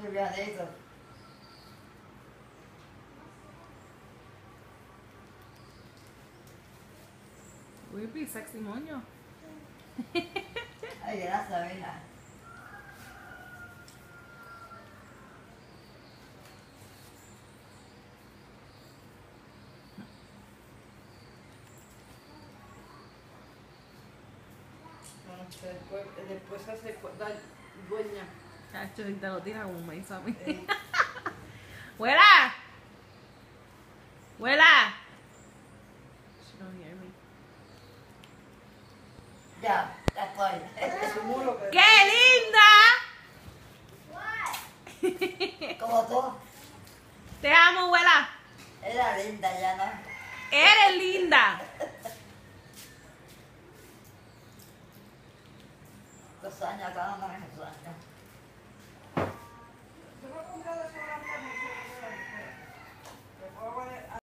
Julianito. Whippy, sexy moño. Ay, gracias, mija. Después se hace da dueña. Cacho, y te lo tira como me hizo a mí. Sí. ¡Huela! ¡Huela! She don't hear me. Ya estoy. Su mulo que... ¡Qué linda! Como tú. Te amo, huela. Era linda ya, ¿no? Eres linda. 2 años acá no me